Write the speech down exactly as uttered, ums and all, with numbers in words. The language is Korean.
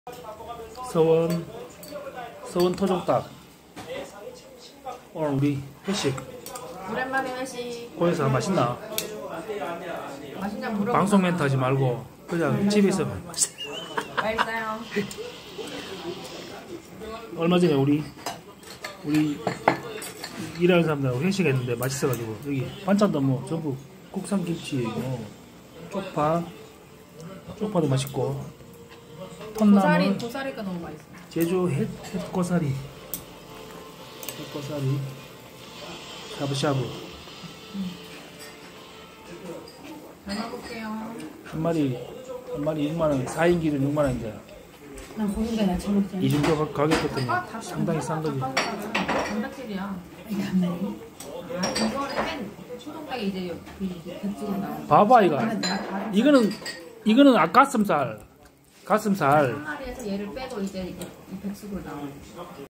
서원 서원 토종닭. 오늘 우리 회식. 오랜만에 회식. 거기서 맛있나? 맛있냐 물어봐. 방송 멘트 하지 말고 그냥 집에서 맛있어요. 얼마 전에 우리 우리 일하는 사람들하고 회식했는데 맛있어가지고 여기 반찬도 뭐 전부 국산 김치이고 쪽파 쪽파도 맛있고 고사리 턴나물 고사리가 너무 맛있어. 제주 햇, 햇고사리 햇고사리 샤브샤브 잘 먹을게요. 한 마리 한 마리 육만 원 사 인기는 육만 원인데 난 거기가 나 잘 먹지. 이 정도 가- 가격이었더니 상당히 싼 거지. 단백질이야. 이게 안 나니? 아 이거는 뺀 소독닭이 이제 그 이제 백숙으로 나오는. 봐봐 이거 이거는 이거는 아 가슴살 가슴살 한 마리에서 얘를 빼고 이제 이게 이 백숙으로 나오는.